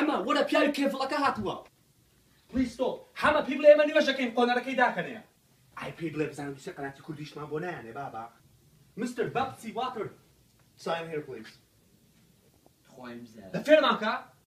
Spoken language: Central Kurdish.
حما ولا بياي كيف لك هاتوا Please stop. حما people ايماني وشكين قونا ركي داكنيا. I people بزنم شي قناتي كرديش ما بونانه بابا Mr. Bapsi Water sign here please The film anka